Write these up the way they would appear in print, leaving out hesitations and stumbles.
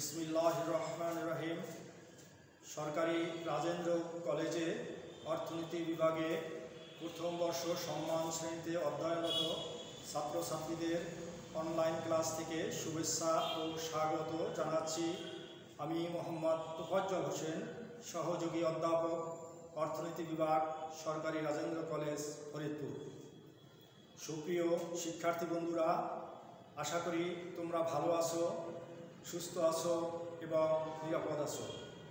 বিসমিল্লাহির রহমানির রহিম। সরকারি রাজেন্দ্র কলেজে অর্থনীতি বিভাগে প্রথম বর্ষ সম্মান শ্রেণীতে অধ্যয়নরত ছাত্রছাত্রীদের অনলাইন ক্লাস থেকে শুভেচ্ছা ও স্বাগত জানাচ্ছি। আমি মোহাম্মদ তোফাজ্জল হোসেন, সহযোগী অধ্যাপক, অর্থনীতি বিভাগ, সরকারি রাজেন্দ্র কলেজ, ফরিদপুর। সুপ্রিয় শিক্ষার্থী বন্ধুরা, আশা করি তোমরা ভালো আছো, সুস্থ আছো এবং নিরাপদ আছো।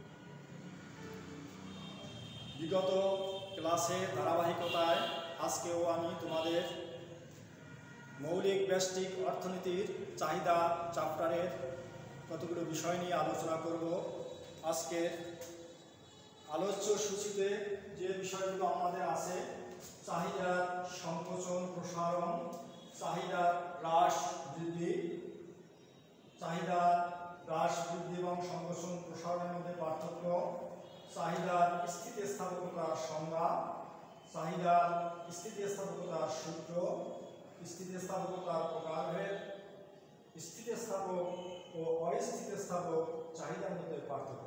বিগত ক্লাসের ধারাবাহিকতায় আজকেও আমি তোমাদের মৌলিক ব্যষ্টিক অর্থনীতির চাহিদা চ্যাপ্টারের কতগুলো বিষয় নিয়ে আলোচনা করব। আজকের আলোচ্য সূচিতে যে বিষয়গুলো আমাদের আছে: চাহিদার সংকোচন প্রসারণ, চাহিদার হ্রাস বৃদ্ধি, চাহিদা হ্রাস বৃদ্ধি এবং সংকোচন প্রসারণের মধ্যে পার্থক্য, চাহিদার স্থিতিস্থাপকতার সংজ্ঞা, চাহিদার স্থিতিস্থাপকতার সূত্র, স্থিতিস্থাপকতার প্রকারভেদ, স্থিতিস্থাপক ও অস্থিতিস্থাপক চাহিদার মধ্যে পার্থক্য।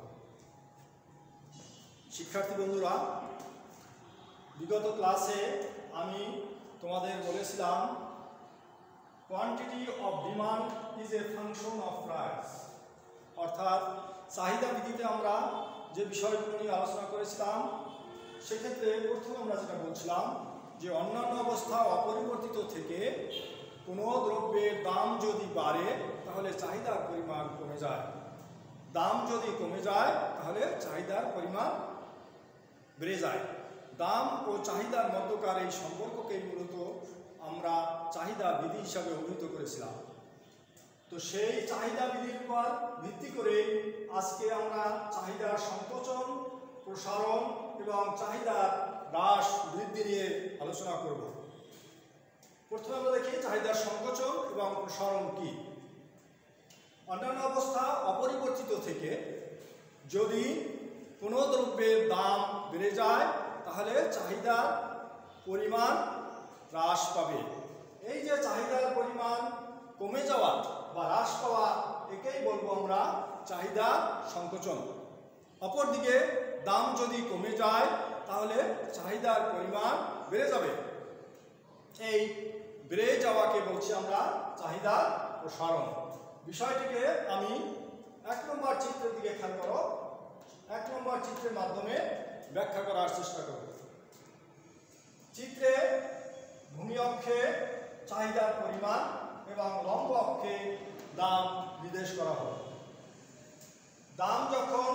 শিক্ষার্থী বন্ধুরা, বিগত ক্লাসে আমি তোমাদের বলেছিলাম quantity of demand is a function of price, অর্থাৎ চাহিদা বৃদ্ধিতে আমরা যে বিষয়গুলো নিয়ে আলোচনা করেছিলাম সেক্ষেত্রে প্রথমে আমরা যেটা বলছিলাম যে অন্যান্য অবস্থা অপরিবর্তিত থেকে কোনো দ্রব্যের দাম যদি বাড়ে তাহলে চাহিদার পরিমাণ কমে যায়, দাম যদি কমে যায় তাহলে চাহিদার পরিমাণ বেড়ে যায়। দাম ও চাহিদার মধ্যকার এই সম্পর্ককে মূলত আমরা চাহিদা বিধি হিসাবে অভিহিত করেছিলাম। তো সেই চাহিদা বিধির উপর ভিত্তি করে আজকে আমরা চাহিদার সংকোচন প্রসারণ এবং চাহিদার হ্রাস বৃদ্ধি নিয়ে আলোচনা করব। প্রথমে আমরা দেখি চাহিদার সংকোচন এবং প্রসারণ কি। অন্যান্য অবস্থা অপরিবর্তিত থেকে যদি কোনো দ্রব্যের দাম বেড়ে যায় তাহলে চাহিদার পরিমাণ হ্রাস পাবে। এই যে চাহিদার পরিমাণ কমে যাওয়া বা হ্রাস পাওয়া, একেই বলবো আমরা চাহিদা সংকোচন। অপরদিকে দাম যদি কমে যায় তাহলে চাহিদার পরিমাণ বেড়ে যাবে। এই বেড়ে যাওয়াকে বলছি আমরা চাহিদা প্রসারণ। বিষয়টিকে আমি 1 নম্বর চিত্রের দিকে খেয়াল করো, 1 নম্বর চিত্রের মাধ্যমে ব্যাখ্যা করার চেষ্টা করব। চিত্রে ভূমি অক্ষে চাহিদার পরিমাণ এবং লম্ব অক্ষে দাম নির্দেশ করা হয়। দাম যখন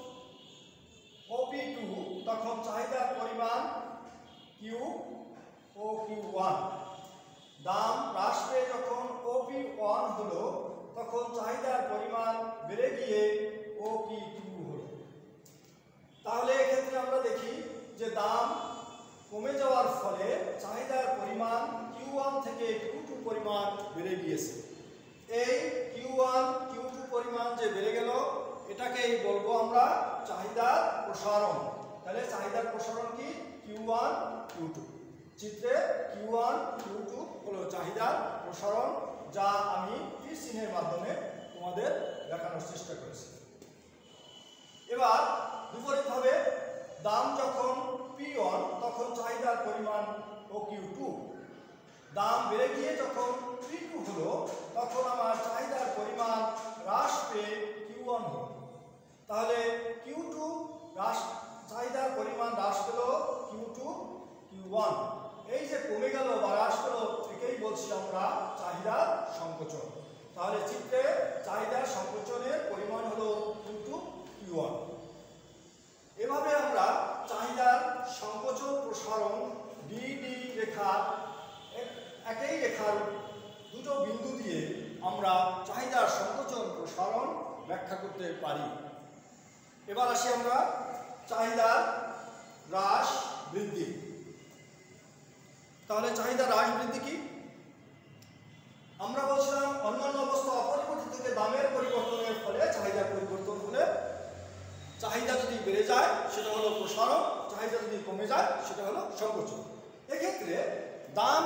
OP2 তখন চাহিদার পরিমাণ Q ও Q1। দাম হ্রাস পেয়ে যখন OP1 হলো তখন চাহিদার পরিমাণ বেড়ে গিয়ে OP2 হলো। তাহলে এক্ষেত্রে আমরা দেখি যে দাম কমে যাওয়ার ফলে চাহিদার পরিমাণ Q1 থেকে Q2 পরিমাণ বেড়ে গিয়েছে। এই Q1 Q2 পরিমাণ যে বেড়ে গেল এটাকেই বলবো আমরা চাহিদার প্রসারণ। তাহলে চাহিদার প্রসারণ কি? Q1 Q2। চিত্রে Q1 Q2 হলো চাহিদার প্রসারণ, যা আমি তীর চিহ্নের মাধ্যমে তোমাদের দেখানোর চেষ্টা করেছি। এবার বিপরীতভাবে দাম যখন P1 তখন চাহিদার পরিমাণ OQ2। দাম বেড়ে গিয়ে যখন P2 হলো তখন আমার চাহিদার পরিমাণ হ্রাস পেয়ে Q1 হলো। তাহলে Q2 হ্রাস, চাহিদার পরিমাণ হ্রাস পেল Q2 Q1। এই যে কমে গেল বা হ্রাস পেল একেই বলছি আমরা চাহিদার সংকোচন। তাহলে চিত্রে চাহিদার সংকোচনের পরিমাণ হলো Q2 Q1। এভাবে আমরা চাহিদার সংকোচন প্রসারণ DD রেখা, একই রেখার দুটো বিন্দু দিয়ে আমরা চাহিদার সংকোচন প্রসারণ ব্যাখ্যা করতে পারি। এবার আসি আমরা চাহিদার হ্রাস বৃদ্ধি। তাহলে চাহিদা হ্রাস বৃদ্ধি কি? আমরা বলছিলাম অন্যান্য অবস্থা অপরিবর্তিত থেকে দামের পরিবর্তনের ফলে চাহিদার পরিবর্তন হলে চাহিদা যদি বেড়ে যায় সেটা হলো প্রসারণ, চাহিদা যদি কমে যায় সেটা হলো সংকোচন। এক্ষেত্রে দাম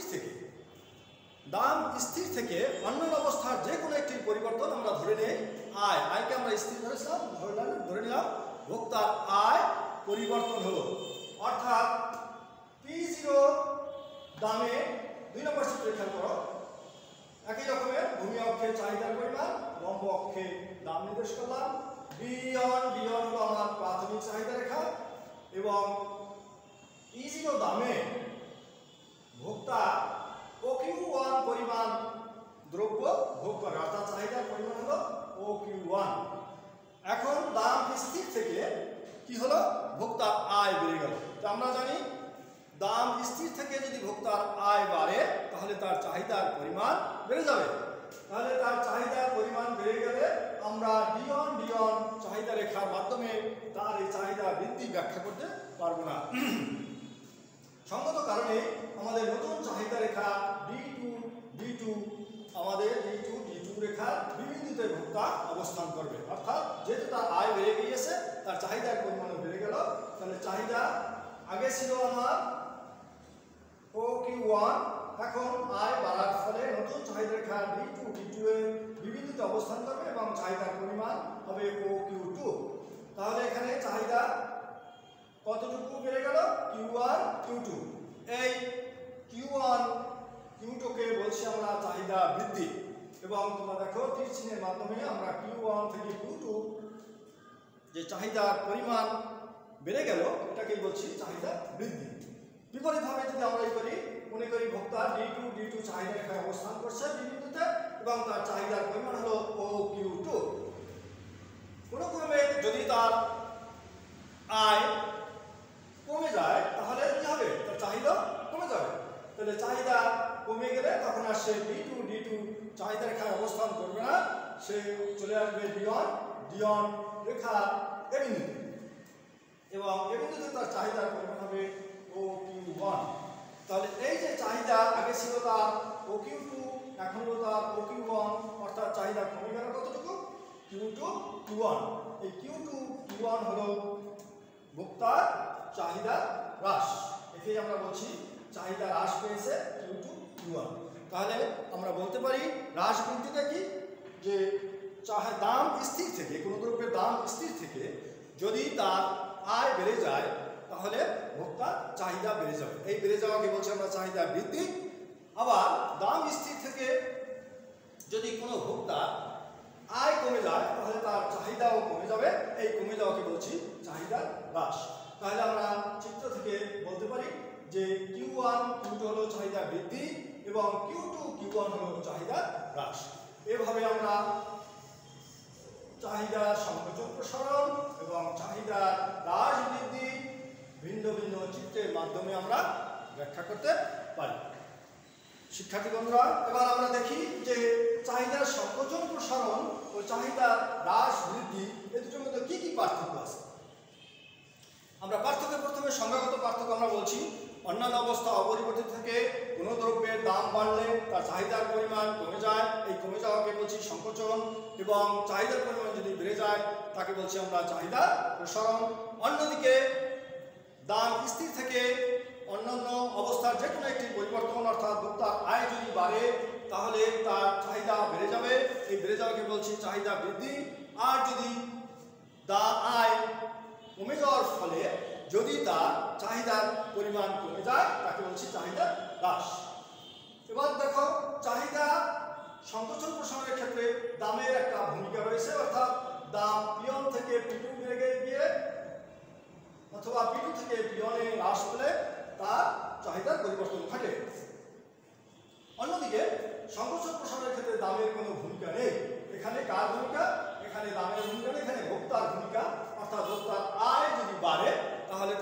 স্থির থেকে অন্যান্য অবস্থার যে কোনো একটি পরিবর্তন আমরা ধরে নেই, আয়কে আমরা স্থির ধরে নিলাম ভোক্তার আয় পরিবর্তন হলো, অর্থাৎ P0 দামে 2 নম্বর সূত্রে খেয়াল করো, একই রকমের ভূমি অক্ষে চাহিদার পরিমাণ, লম্ব অক্ষে দাম নির্দেশ করলাম। D1 হলো আমার প্রাথমিক চাহিদা রেখা এবং E0 দামে ভোক্তা OQ1 পরিমাণ দ্রব্য ভোগ করে, অর্থাৎ চাহিদার পরিমাণ হলো OQ1। এখন দাম স্থির থেকে কি হলো, ভোক্তার আয় বেড়ে গেল। তো আমরা জানি দাম স্থির থেকে যদি ভোক্তার আয় বাড়ে তাহলে তার চাহিদার পরিমাণ বেড়ে যাবে। তাহলে তার চাহিদার পরিমাণ বেড়ে গেলে আমরা D1 চাহিদা রেখার মাধ্যমে তার এই চাহিদা বৃদ্ধি ব্যাখ্যা করতে পারবো না। সঙ্গত কারণে আমাদের নতুন চাহিদা রেখা D2 আমাদের D2 রেখার বিবিন্দুতে ভোক্তা অবস্থান করবে, অর্থাৎ যেহেতু তার আয় বেড়ে গিয়েছে তার চাহিদার পরিমাণও বেড়ে গেল। তাহলে চাহিদা আগে ছিল আমার OQ1, এখন আয় বাড়ার ফলে নতুন চাহিদা রেখা D2 এর বিবিন্দুতে অবস্থান করবে এবং চাহিদার পরিমাণ হবে OQ2। তাহলে এখানে চাহিদা কতটুকু বেড়ে গেল, Q1 Q2। এই Q1 Q2 কে বলছি আমরা চাহিদা বৃদ্ধি, এবং তোমরা দেখো তীর চিহ্নের মাধ্যমে আমরা Q1 থেকে Q2 যে চাহিদার পরিমাণ বেড়ে গেল এটাকেই বলছি চাহিদা বৃদ্ধি। বিপরীতভাবে যদি আমরা মনে করি ভোক্তা D2 চাহিদা রেখায় অবস্থান করছে বিবিন্দুতে এবং তার চাহিদার পরিমাণ হলো OQ2। কোনো ক্রমে যদি তার আয় কমে যায় তাহলে কি হবে, তার চাহিদা কমে যাবে। তাহলে চাহিদা কমে গেলে তখন আর সে D2 চাহিদা রেখায় অবস্থান করবে না, সে চলে আসবে D1 রেখা এ বিন্দুতে, এবং এ বিন্দুতে তার চাহিদার পরিমাণ হবে OQ1। তাহলে এই যে চাহিদা আগে ছিল তার OQ2, এখন হলো তার OQ1, অর্থাৎ চাহিদা কমে গেল কতটুকু, Q2 Q1। এই Q2 Q1 হলো ভোক্তার চাহিদা হ্রাস, একেই আমরা বলছি চাহিদা হ্রাস পেয়েছে Q2 Q1। তাহলে আমরা বলতে পারি হ্রাস বৃদ্ধিটা কি, যে দাম স্থির থেকে, কোনো দ্রব্যের দাম স্থির থেকে যদি তার আয় বেড়ে যায় তাহলে ভোক্তার চাহিদা বেড়ে যাবে, এই বেড়ে যাওয়াকে বলছি আমরা চাহিদা বৃদ্ধি। আবার দাম স্থির থেকে যদি কোনো ভোক্তার আয় কমে যায় তাহলে তার চাহিদাও কমে যাবে, এই কমে যাওয়াকে বলছি চাহিদা হ্রাস। তাহলে আমরা চিত্র থেকে বলতে পারি যে Q1 Q2 হলো চাহিদা বৃদ্ধি এবং Q2 Q1 হলো চাহিদা হ্রাস। এভাবে আমরা চাহিদা সংকোচন প্রসারণ এবং চাহিদা হ্রাস বৃদ্ধি ভিন্ন ভিন্ন চিত্রের মাধ্যমে আমরা ব্যাখ্যা করতে পারি। শিক্ষার্থী বন্ধুরা, এবার আমরা দেখি যে চাহিদার সংকোচন প্রসারণ ও চাহিদা হ্রাস বৃদ্ধি এই দুটোর মধ্যে কি কি পার্থক্য আছে। আমরা প্রথমে সংজ্ঞাগত পার্থক্য আমরা বলছি, অন্যান্য অবস্থা অপরিবর্তিত থেকে কোনো দ্রব্যের দাম বাড়লে তার চাহিদার পরিমাণ কমে যায়, এই কমে যাওয়াকে বলছি সংকোচন, এবং চাহিদার পরিমাণ যদি বেড়ে যায় তাকে বলছি আমরা চাহিদা প্রসারণ। অন্যদিকে দাম স্থির থেকে অন্যান্য অবস্থার যে কোনো একটি পরিবর্তন, অর্থাৎ ভোক্তার আয় যদি বাড়ে তাহলে তার চাহিদা বেড়ে যাবে, এই বেড়ে যাওয়াকে বলছি চাহিদা বৃদ্ধি। আর যদি আয় কমে যাওয়ার ফলে যদি তার চাহিদার পরিমাণ কমে যায় তাকে বলছি চাহিদা হ্রাস। এবার দেখো চাহিদা সংকোচন প্রসারণের ক্ষেত্রে দামের একটা ভূমিকা রয়েছে, অর্থাৎ দাম P1 থেকে P2 বেড়ে গিয়ে অথবা P2 থেকে P1 এ হ্রাস হলে তার চাহিদার পরিবর্তন ঘটে। অন্যদিকে সংকোচন প্রসারণের ক্ষেত্রে দামের কোনো ভূমিকা নেই, এখানে কার ভূমিকা, এখানে দামের ভূমিকা নেই, এখানে ভোক্তার ভূমিকা। অর্থাৎ ভোক্তার আয় যদি বাড়ে তাহলে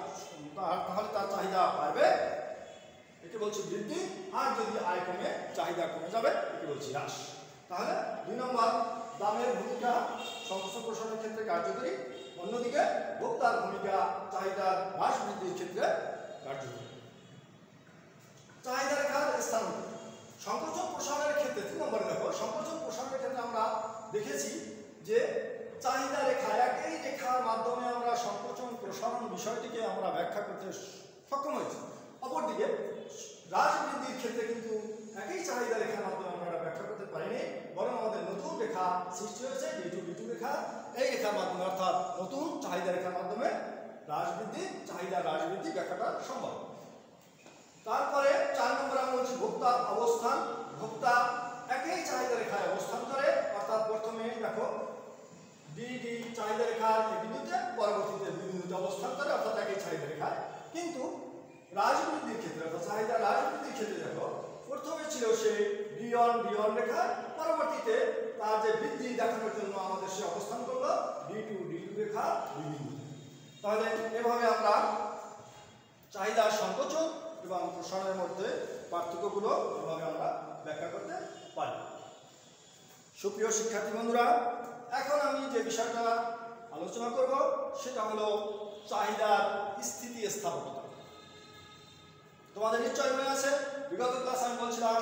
তার চাহিদা বাড়বে, একে বলছি বৃদ্ধি। আর যদি আয় কমে চাহিদা কমে যাবে, একে বলছি হ্রাস। তাহলে 2 নম্বর দামের ভূমিকা সংকোচন প্রসারণের ক্ষেত্রে কার্যকরী, অন্যদিকে ভোক্তার ভূমিকা চাহিদা হ্রাস বৃদ্ধির ক্ষেত্রে কার্যকরী। চাহিদা রেখার স্থান সংকোচন প্রসারণের ক্ষেত্রে 3 নম্বরে দেখো, সংকোচন প্রসারণের ক্ষেত্রে আমরা দেখেছি যে চাহিদা রেখা, একই রেখার মাধ্যমে আমরা সংকোচন প্রসারণ বিষয়টিকে আমরা ব্যাখ্যা করতে সক্ষম হয়েছি। অপরদিকে হ্রাস বৃদ্ধির ক্ষেত্রে কিন্তু একই চাহিদা রেখার মাধ্যমে আমরা ব্যাখ্যা করতে পারিনি, বরং আমাদের নতুন রেখা রেখা সৃষ্টি হয়েছে, D2 রেখা। এই রেখার মাধ্যমে অর্থাৎ নতুন চাহিদা রেখার মাধ্যমে চাহিদা হ্রাস বৃদ্ধি ব্যাখ্যাটা সম্ভব। তারপরে 4 নম্বর আমরা বলছি ভোক্তার অবস্থান। ভোক্তা একই চাহিদা রেখায় অবস্থান করে, অর্থাৎ প্রথমে দেখো ডি চাহিদা রেখার এই বিন্দুতে, পরবর্তীতে বিন্দুতে অবস্থান করে, অর্থাৎ একই চাহিদা রেখায়। কিন্তু হ্রাস বৃদ্ধির ক্ষেত্রে অর্থাৎ চাহিদা হ্রাস বৃদ্ধির ক্ষেত্রে দেখো প্রথমে ছিল সে D1 রেখা, পরবর্তীতে তার যে বৃদ্ধি দেখানোর জন্য আমাদের সে অবস্থান করলো D2 রেখা বিন্দুতে। তাহলে এভাবে আমরা চাহিদার সংকোচন এবং প্রসারণের মধ্যে পার্থক্যগুলো এভাবে আমরা ব্যাখ্যা করতে পারি। সুপ্রিয় শিক্ষার্থী বন্ধুরা, এখন আমি যে বিষয়টা আলোচনা করব সেটা হলো চাহিদার স্থিতিস্থাপকতা। তোমাদের নিশ্চয় মনে আছে বিগত ক্লাস আমি বলছিলাম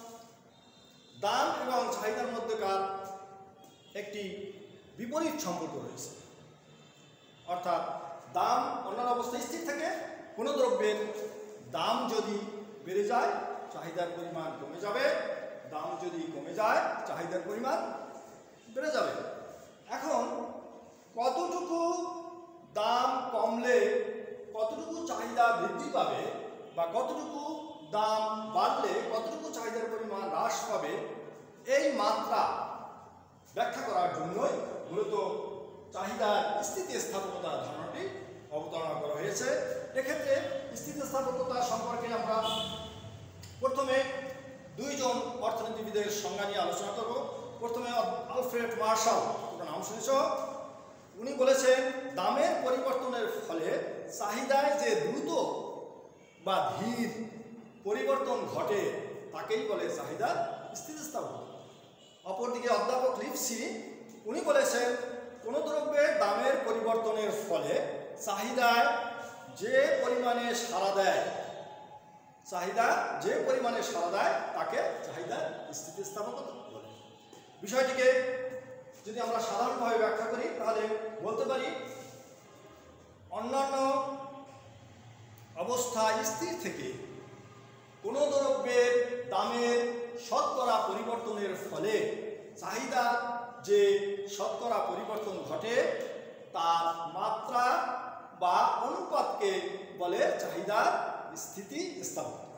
দাম এবং চাহিদার মধ্যকার একটি বিপরীত সম্পর্ক রয়েছে। অর্থাৎ দাম অন্যান্য অবস্থায় স্থির থাকে, কোনো দ্রব্যের দাম যদি বেড়ে যায় চাহিদার পরিমাণ কমে যাবে, দাম যদি কমে যায় চাহিদার পরিমাণ বেড়ে যাবে। এখন কতটুকু দাম কমলে কতটুকু চাহিদা বৃদ্ধি পাবে বা কতটুকু দাম বাড়লে কতটুকু চাহিদার পরিমাণ হ্রাস পাবে, এই মাত্রা ব্যাখ্যা করার জন্যই মূলত চাহিদার স্থিতিস্থাপকতা ধারণাটি অবতারণা করা হয়েছে। এক্ষেত্রে স্থিতিস্থাপকতা সম্পর্কে আমরা প্রথমে দুইজন অর্থনীতিবিদের সংজ্ঞা নিয়ে আলোচনা করব। প্রথমে আলফ্রেড মার্শাল, ওনার নাম শুনেছ, উনি বলেছেন দামের পরিবর্তনের ফলে চাহিদায় যে দ্রুত বা ধীর পরিবর্তন ঘটে তাকেই বলে চাহিদা স্থিতিস্থাপকতা। অপরদিকে অধ্যাপক লিপসি উনি বলেছেন কোনো দ্রব্যের দামের পরিবর্তনের ফলে চাহিদায় যে পরিমাণে সাড়া দেয় তাকে চাহিদা স্থিতিস্থাপকতা বলে। বিষয়টিকে যদি আমরা সাধারণভাবে ব্যাখ্যা করি তাহলে বলতে পারি অন্যান্য অবস্থায় স্থির থেকে কোনো দ্রব্যের দামের শতকরা পরিবর্তনের ফলে চাহিদা যে শতকরা পরিবর্তন ঘটে তার মাত্রা বা অনুপাতকে বলে চাহিদার স্থিতিস্থাপকতা।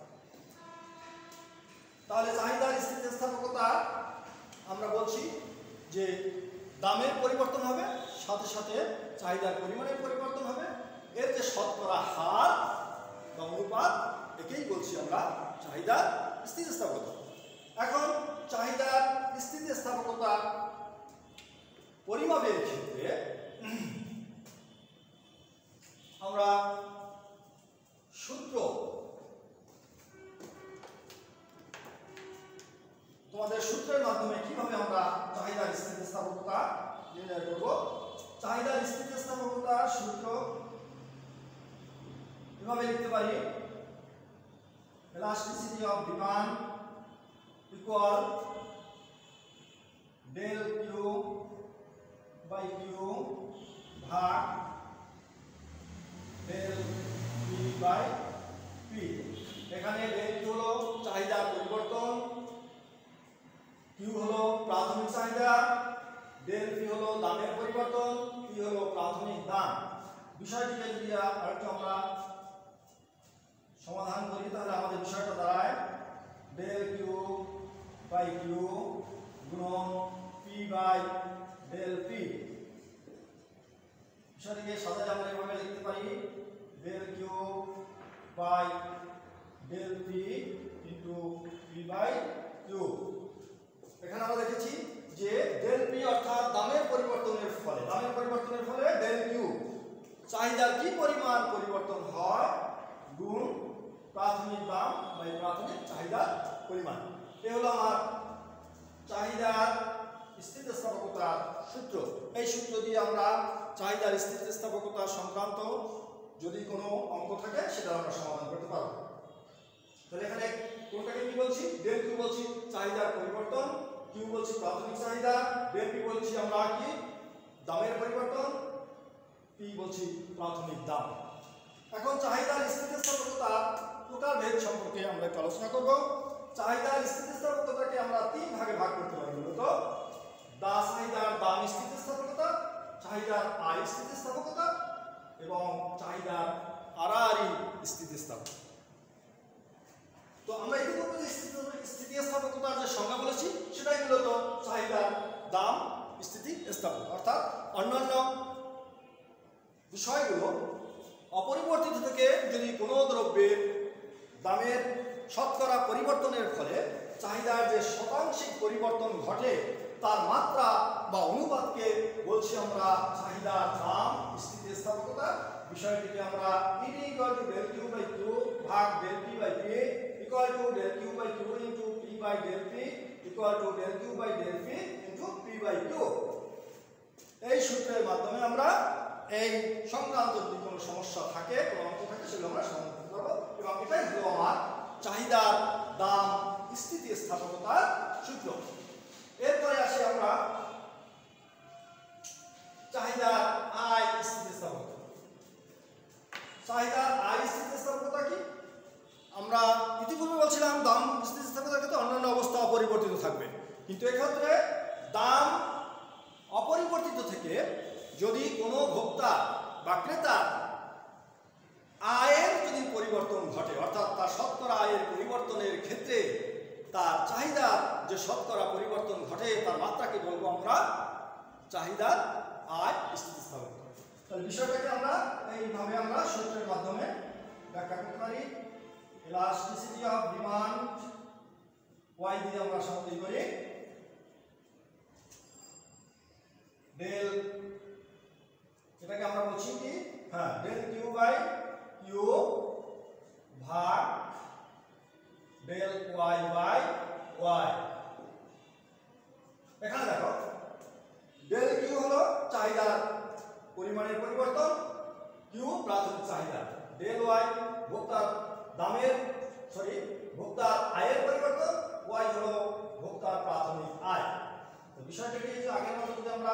তাহলে চাহিদার স্থিতিস্থাপকতা আমরা বলছি যে দামের পরিবর্তন হবে, সাথে সাথে চাহিদার পরিমাণের পরিবর্তন হবে, এর যে শতকরা হার বা অনুপাত একেই বলছি আমরা চাহিদার স্থিতিস্থাপকতা। এখন চাহিদার স্থিতিস্থাপকতা পরিমাপের ক্ষেত্রে আমরা সূত্র, তোমাদের সূত্রের মাধ্যমে কিভাবে আমরা চাহিদার স্থিতিস্থাপকতা নির্ণয় করব। চাহিদার স্থিতিস্থাপকতার সূত্র এভাবে লিখতে পারি, elasticity of demand equal del Q by Q ভাগ del P by P। এখানে del Q হলো চাহিদার পরিবর্তন, Q হলো প্রাথমিক চাহিদা, del P হলো দামের পরিবর্তন, P হলো প্রাথমিক দাম। বিষয়টিকে যদি আরেকটু আমরা সমাধান করি তাহলে আমাদের বিষয়টা দাঁড়ায় del Q by Q গুণন P by del P। বিষয়টিকে সাজালে আমরা এভাবে লিখতে পারি del Q by del P into P by Q। এখানে আমরা দেখেছি যে del P অর্থাৎ দামের পরিবর্তনের ফলে del Q চাহিদার কি পরিমাণ পরিবর্তন হয় গুণ প্রাথমিক দাম বাই প্রাথমিক চাহিদার পরিমাণ। এই হলো আমার চাহিদার স্থিতিস্থাপকতার সূত্র। এই সূত্র দিয়ে আমরা চাহিদার স্থিতিস্থাপকতা সংক্রান্ত যদি কোনো অঙ্ক থাকে সেটা আমরা সমাধান করতে পারব। তাহলে এখানে কোনটাকে কি বলছি, del Q বলছি চাহিদার পরিবর্তন, Q বলছি প্রাথমিক চাহিদা, del P বলছি আমরা কি দামের পরিবর্তন, P বলছি প্রাথমিক দাম। এখন চাহিদার স্থিতিস্থাপকতা প্রকারভেদ সম্পর্কে আমরা একটু আলোচনা করব। চাহিদার স্থিতিস্থাপকতাকে আমরা তিন ভাগে ভাগ করতে পারি, মূলত দা চাহিদার আই স্থিতিস্থাপকতা এবং চাহিদার আড়াআড়ি স্থিতিস্থাপকতা। তো আমরা ইতিপূর্বে যে স্থিতিস্থাপকতার যে সংজ্ঞা বলেছি সেটাই মূলত চাহিদার দাম স্থিতিস্থাপকতা, অর্থাৎ অন্যান্য বিষয়গুলো অপরিবর্তিত থেকে যদি কোনো দ্রব্যের দামের শতকরা পরিবর্তনের ফলে চাহিদার যে শতাংশিক পরিবর্তন ঘটে তার মাত্রা বা অনুপাতকে বলছি আমরা চাহিদার দাম স্থিতিস্থাপকতা। বিষয়টিকে আমরা P = del Q by Q ভাগ del P by P equal to del Q by Q into P by del P equal to del Q by del P into P by Q এই সূত্রের মাধ্যমে আমরা এই সংক্রান্ত যদি কোনো সমস্যা থাকে, কোনো অঙ্ক থাকে, সেগুলো আমরা সমাধান করব এবং এটাই হলো আমার চাহিদার দাম স্থিতিস্থাপকতার সূত্র। এরপরে আসি আমরা চাহিদার আয় স্থিতিস্থাপকতা। চাহিদার আয় স্থিতিস্থাপকতা কি? আমরা ইতিপূর্বে বলছিলাম দাম স্থিতিস্থাপকতার ক্ষেত্রে অন্যান্য অবস্থা অপরিবর্তিত থাকবে, কিন্তু এক্ষেত্রে দাম অপরিবর্তিত থেকে যদি কোনো ভোক্তা বা ক্রেতার আয়ের যদি পরিবর্তন ঘটে, অর্থাৎ তার শতকরা আয়ের পরিবর্তনের ক্ষেত্রে তার চাহিদার যে শতকরা পরিবর্তন ঘটে তার মাত্রাকে বলবো আমরা চাহিদার আয় স্থিতিস্থাপকতা। তাহলে বিষয়টাকে আমরা এইভাবে আমরা সূত্রের মাধ্যমে ব্যাখ্যা করতে পারি। ইলাস্টিসিটি অফ ডিমান্ড ওয়াই দিয়ে আমরা সমাধান করি ডেল, এটাকে আমরা বলছি কি ডেল কিউ বাই কিউ ভাগ ডেল ওয়াই বাই ওয়াই। এখানে দেখো ডেল কিউ হলো চাহিদার পরিমাণের পরিবর্তন, কিউ প্রাথমিক চাহিদা, ডেল ওয়াই ভোক্তার দামের ভোক্তার আয়ের পরিবর্তন, ওয়াই হলো ভোক্তার প্রাথমিক আয়। তো বিষয়টাকে আগের মতো যদি আমরা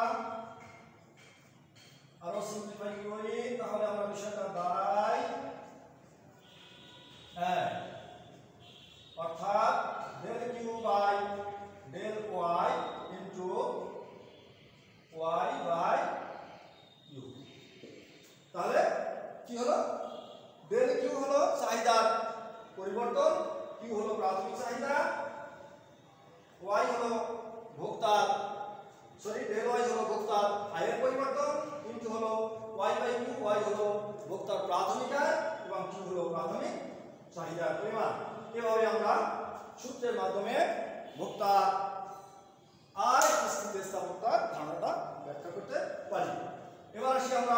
আরো সিম্পলিফাই করি তাহলে আমরা বিষয়টা দাঁড়াই অর্থাৎ del Q by del Y into Y by Q. তাহলে কি হলো? ডেল কিউ হলো চাহিদার পরিবর্তন, কিউ হলো প্রাথমিক চাহিদা, ওয়াই হলো ভোক্তার ডেল ওয়াই হলো ভোক্তার আয়ের পরিবর্তন, ইনটু হলো ওয়াই বাই কিউ, ওয়াই হলো ভোক্তার প্রাথমিক আয় এবং কিউ হলো প্রাথমিক চাহিদার পরিমাণ। এভাবে আমরা সূত্রের মাধ্যমে ভোক্তা আয় স্থিতিস্থাপকতার ধারণাটা ব্যাখ্যা করতে পারি। এবার আসি আমরা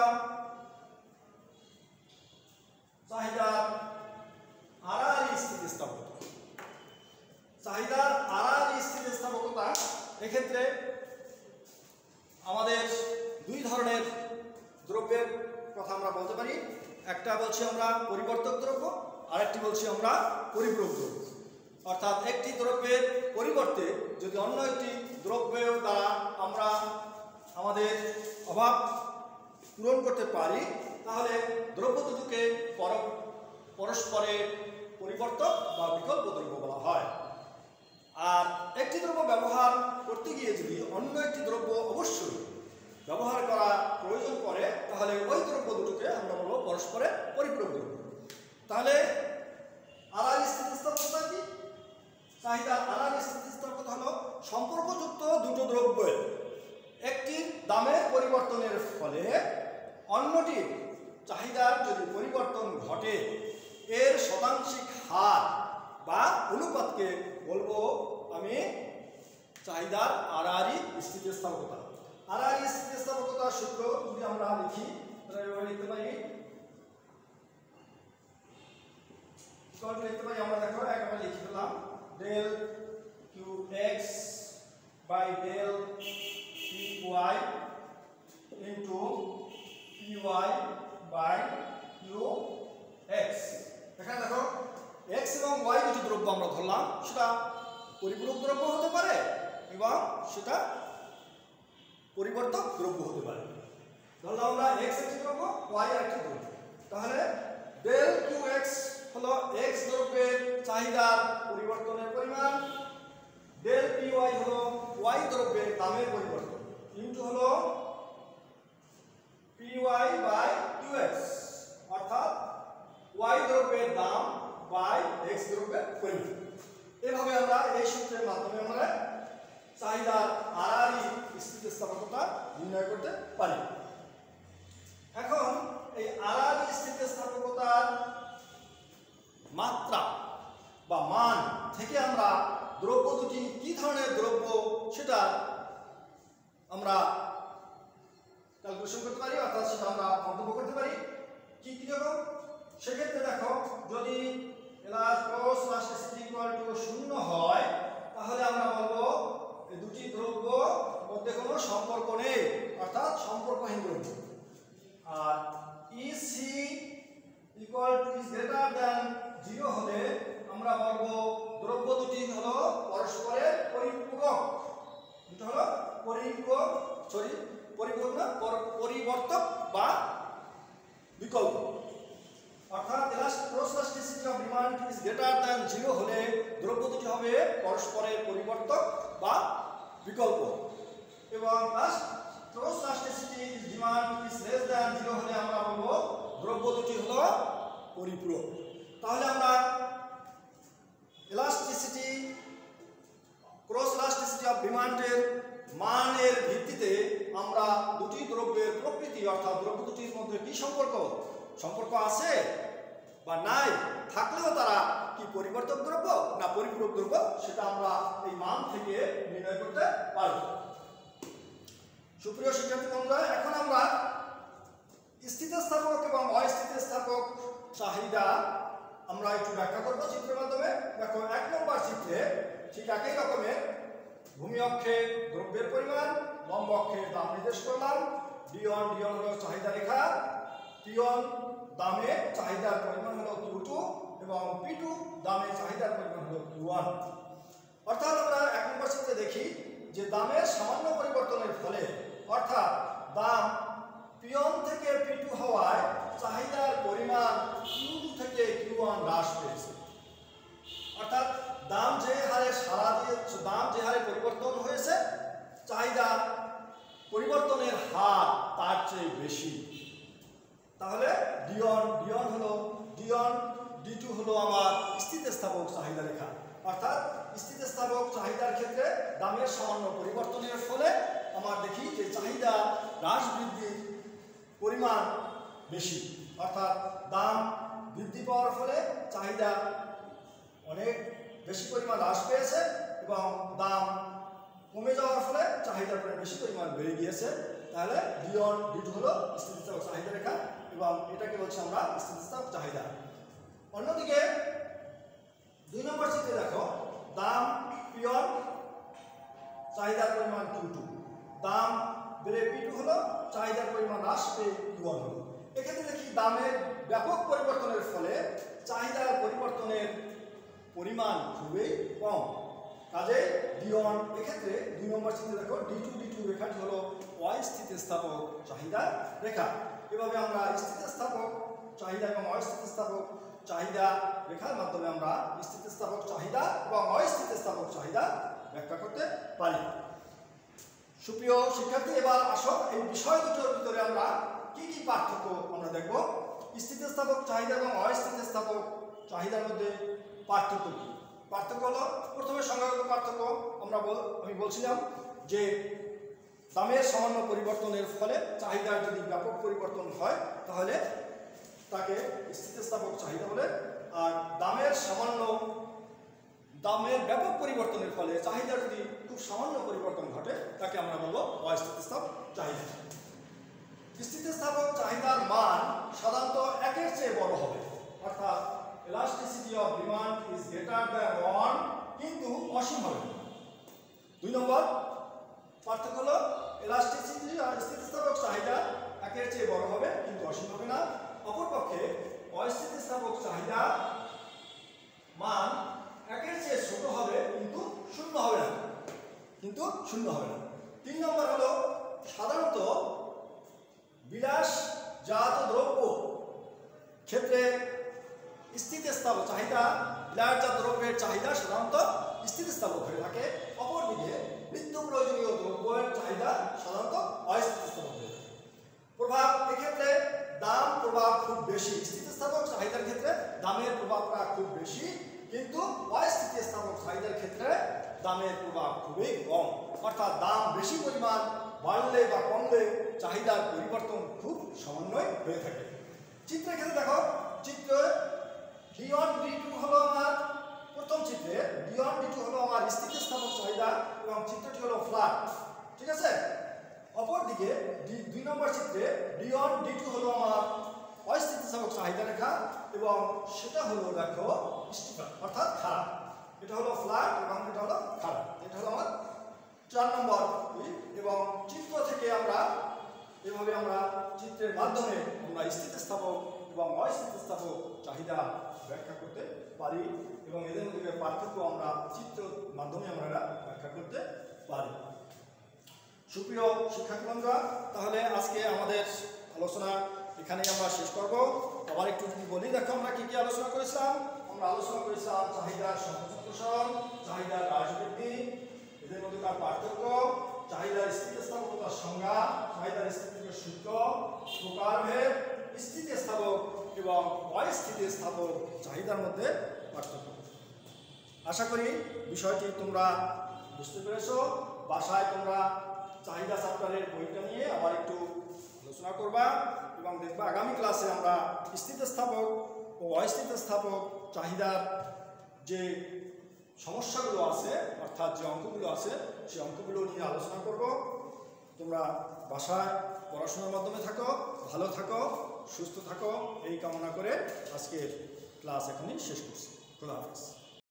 চাহিদার আড়াআড়ি স্থিতিস্থাপকতা। চাহিদার আড়াআড়ি স্থিতিস্থাপকতা এক্ষেত্রে আমাদের দুই ধরনের দ্রব্যের কথা আমরা বলতে পারি। একটা বলছি আমরা পরিবর্তক দ্রব্য, আরেকটি বলছি আমরা পরিপূরক দ্রব্য। অর্থাৎ একটি দ্রব্যের পরিবর্তে যদি অন্য একটি দ্রব্যের দ্বারা আমরা আমাদের অভাব পূরণ করতে পারি তাহলে দ্রব্য দুটোকে পরস্পরের পরিবর্তক বা বিকল্প দ্রব্য বলা হয়। আর একটি দ্রব্য ব্যবহার করতে গিয়ে যদি অন্য একটি দ্রব্য অবশ্যই ব্যবহার করা প্রয়োজন পড়ে তাহলে ওই দ্রব্য দুটোকে আমরা বলবো পরস্পরের পরিপূরক দ্রব্য। তাহলে আড়াআড়ি স্থিতিস্থাপকতা কি? চাহিদার আড়াআড়ি স্থিতিস্থাপকতা হলো সম্পর্কযুক্ত দুটো দ্রব্যের একটির দামের পরিবর্তনের ফলে অন্যটির চাহিদার যদি পরিবর্তন ঘটে এর শতাংশিক হার বা অনুপাতকে বলবো আমি চাহিদার আড়াআড়ি স্থিতিস্থাপকতা। আড়াআড়ি স্থিতিস্থাপকতার সূত্র যদি আমরা লিখি তাহলে এভাবে লিখতে পারি আমরা দেখো একবার লিখে দিলাম del Q X by del P Y into P Y by Q X. এখানে দেখো এক্স এবং ওয়াই দুটি দ্রব্য আমরা ধরলাম, সেটা পরিপূরক দ্রব্য হতে পারে এবং সেটা পরিবর্তক দ্রব্য হতে পারে। ধরলাম আমরা এক্স একটি দ্রব্য, ওয়াই আরেকটি দ্রব্য। তাহলে ডেল কিউ এক্স হলো এক্স দ্রব্যের চাহিদার পরিবর্তনের পরিমাণ, ডেল পি ওয়াই হলো ওয়াই দ্রব্যের দামের পরিবর্তন, ইনটু হলো এক্স দ্রব্যের পরিমাণ। এভাবে আমরা এই সূত্রের মাধ্যমে আমরা চাহিদার আড়াআড়ি স্থিতিস্থাপকতা নির্ণয় করতে পারি। এখন এই আড়াআড়ি স্থিতিস্থাপকতার মাত্রা বা মান থেকে আমরা দ্রব্য দুটি কি ধরনের দ্রব্য সেটা আমরা ক্যালকুলেশন করতে পারি, অর্থাৎ সেটা আমরা মন্তব্য করতে পারি। কি কি রকম? সেক্ষেত্রে দেখো, যদি ক্রস ইলাস্টিসিটি ইকুয়াল টু 0 হয় তাহলে আমরা বলবো এই দুটি দ্রব্য মধ্যে কোনো সম্পর্ক নেই, অর্থাৎ সম্পর্কহীন দ্রব্য। আর EC equal to is greater than 0 হলে আমরা বলবো দ্রব্য দুটি হলো পরস্পরের পরিপূরক। এটা হলো পরিবর্তক বা বিকল্প। অর্থাৎ cross elasticity of demand is greater than 0 হলে দ্রব্য দুটি হবে পরস্পরের পরিবর্তক বা বিকল্প, এবং cross elasticity of demand is less than 0 হলে আমরা বলবো দ্রব্য দুটি হলো পরিপূরক। তাহলে আমরা ইলাস্টিসিটি ক্রস ইলাস্টিসিটি অফ ডিমান্ডের মানের ভিত্তিতে আমরা দুটি দ্রব্যের প্রকৃতি, অর্থাৎ দ্রব্য দুটির মধ্যে কি সম্পর্ক আছে বা নাই, থাকলেও তারা কি পরিবর্তক দ্রব্য না পরিপূরক দ্রব্য, সেটা আমরা এই মান থেকে নির্ণয় করতে পারব। সুপ্রিয় শিক্ষার্থী বন্ধুরা, এখন আমরা স্থিতিস্থাপক এবং অস্থিতিস্থাপক চাহিদা আমরা একটু ব্যাখ্যা করব চিত্রের মাধ্যমে। দেখো, 1 নম্বর চিত্রে ঠিক একই রকমের ভূমি অক্ষে দ্রব্যের পরিমাণ, লম্ব অক্ষে দাম নির্দেশ করলাম। D1 হলো চাহিদা রেখা, P1 দামে চাহিদার পরিমাণ হলো Q2 এবং P2 দামে চাহিদার পরিমাণ হলো Q1। অর্থাৎ আমরা 1 নম্বর চিত্রে দেখি যে দামের সামান্য পরিবর্তনের ফলে, অর্থাৎ দাম P1 থেকে P2 হওয়ায় চাহিদার পরিমাণ Q2 থেকে Q1 হ্রাস পেয়েছে। অর্থাৎ দাম যে হারে পরিবর্তন হয়েছে, চাহিদা পরিবর্তনের হার তার চেয়ে বেশি। তাহলে D2 হলো আমার স্থিতিস্থাপক চাহিদা রেখা। অর্থাৎ স্থিতিস্থাপক চাহিদার ক্ষেত্রে দামের সামান্য পরিবর্তনের ফলে আমরা দেখি যে চাহিদা হ্রাস বৃদ্ধির পরিমাণ বেশি। অর্থাৎ দাম বৃদ্ধি পাওয়ার ফলে চাহিদা অনেক বেশি পরিমাণ হ্রাস পেয়েছে এবং দাম কমে যাওয়ার ফলে চাহিদার বেশি পরিমাণ বেড়ে গিয়েছে। তাহলে D2 হলো স্থিতিস্থাপক চাহিদা রেখা এবং এটাকে বলছি আমরা স্থিতিস্থাপক চাহিদা। অন্যদিকে 2 নম্বর চিত্রে দেখো, দাম P1, চাহিদার পরিমাণ Q2, দাম বেড়ে P2 হলো, চাহিদার পরিমাণ হ্রাস পেয়ে Q1 হলো। এক্ষেত্রে দেখি দামের ব্যাপক পরিবর্তনের ফলে চাহিদার পরিবর্তনের পরিমাণ খুবই কম। কাজে D1 এক্ষেত্রে 2 নম্বর চিত্রে দেখো D2 রেখাটি হলো অস্থিতিস্থাপক চাহিদা রেখা। এভাবে আমরা স্থিতিস্থাপক চাহিদা এবং অস্থিতিস্থাপক চাহিদা রেখার মাধ্যমে আমরা স্থিতিস্থাপক চাহিদা এবং অস্থিতিস্থাপক চাহিদা ব্যাখ্যা করতে পারি। সুপ্রিয় শিক্ষার্থী, এবার আসো এই বিষয় দুটোর ভিতরে আমরা কি কি পার্থক্য আমরা দেখব। স্থিতিস্থাপক চাহিদা এবং অস্থিতিস্থাপক চাহিদার মধ্যে পার্থক্য কি? পার্থক্য হলো, প্রথমে সংখ্যাগত পার্থক্য আমি বলছিলাম যে দামের সামান্য পরিবর্তনের ফলে চাহিদার যদি ব্যাপক পরিবর্তন হয় তাহলে তাকে স্থিতিস্থাপক চাহিদা বলে, আর দামের ব্যাপক পরিবর্তনের ফলে চাহিদার যদি খুব সামান্য পরিবর্তন ঘটে তাকে আমরা বলবো অস্থিতিস্থাপক চাহিদা। স্থিতিস্থাপক চাহিদার মান সাধারণত 1 এর চেয়ে বড় হবে, অর্থাৎ elasticity of demand is greater than 1 কিন্তু অসীম হবে না। 2 নম্বর পার্থক্য হলো elasticity স্থিতিস্থাপক চাহিদা 1 এর চেয়ে বড় হবে কিন্তু অসীম হবে না। অপরপক্ষে অস্থিতিস্থাপক চাহিদা মান 1 এর চেয়ে ছোট হবে কিন্তু শূন্য হবে না। 3 নম্বর হলো সাধারণত বিলাসজাত দ্রব্য ক্ষেত্রে স্থিতিস্থাপক চাহিদা, বিলাসজাত দ্রব্যের চাহিদা সাধারণত স্থিতিস্থাপক হয়ে থাকে। অপরদিকে নিত্য প্রয়োজনীয় দ্রব্যের চাহিদা সাধারণত অস্থিতিস্থাপক হয়ে থাকে। প্রভাব, এক্ষেত্রে দাম প্রভাব খুব বেশি। স্থিতিস্থাপক চাহিদার ক্ষেত্রে দামের প্রভাবটা খুব বেশি, কিন্তু অস্থিতিস্থাপক চাহিদার ক্ষেত্রে দামের প্রভাব খুবই কম, অর্থাৎ দাম বেশি পরিমাণ বাড়লে বা কমলে চাহিদার পরিবর্তন খুব সামান্যই হয়ে থাকে। চিত্রের ক্ষেত্রে দেখো, চিত্রে D1 D2 হলো আমার প্রথম চিত্রে D1 D2 হলো আমার স্থিতিস্থাপক চাহিদা এবং চিত্রটি হলো ফ্ল্যাট, ঠিক আছে। অপরদিকে দুই নম্বর চিত্রে D1 D2 হলো আমার অস্থিতিস্থাপক চাহিদা রেখা এবং সেটা হলো দেখো স্টিফার অর্থাৎ খাড়া। এটা হলো ফ্ল্যাট এবং এটা হলো খাড়া। এটা হলো আমার 4 নম্বর। এবং চিত্র থেকে আমরা এভাবে আমরা চিত্রের মাধ্যমে আমরা স্থিতিস্থাপক এবং অস্থিতিস্থাপক চাহিদা ব্যাখ্যা করতে পারি এবং এদের মধ্যে পার্থক্য আমরা চিত্র মাধ্যমে আমরা ব্যাখ্যা করতে পারি। সুপ্রিয় শিক্ষার্থীবৃন্দরা, তাহলে আজকে আমাদের আলোচনা এখানেই আমরা শেষ করব। আবার একটু যদি বলি, দেখো আমরা কি কি আলোচনা করেছিলাম। আমরা আলোচনা করেছিলাম চাহিদার সংকোচন, চাহিদার হ্রাস বৃদ্ধি, এদের মধ্যকার পার্থক্য, চাহিদার স্থিতিস্থাপকতার সংজ্ঞা, চাহিদার স্থিতিস্থাপক সূত্র, প্রকারভেদ, স্থিতিস্থাপক এবং অস্থিতিস্থাপক চাহিদার মধ্যে পার্থক্য। আশা করি বিষয়টি তোমরা বুঝতে পেরেছো। বাসায় তোমরা চাহিদা চ্যাপ্টারের বইটা নিয়ে আবার একটু আলোচনা করবা এবং দেখবা আগামী ক্লাসে আমরা স্থিতিস্থাপক ও অস্থিতিস্থাপক চাহিদার যে সমস্যাগুলো আছে অর্থাৎ যে অঙ্কগুলো আছে সেই অঙ্কগুলো নিয়ে আলোচনা করব। তোমরা বাসায় পড়াশোনার মাধ্যমে থাকো, ভালো থাকো, সুস্থ থাকো, এই কামনা করে আজকের ক্লাস এখনই শেষ করছি। খোদা হাফেজ।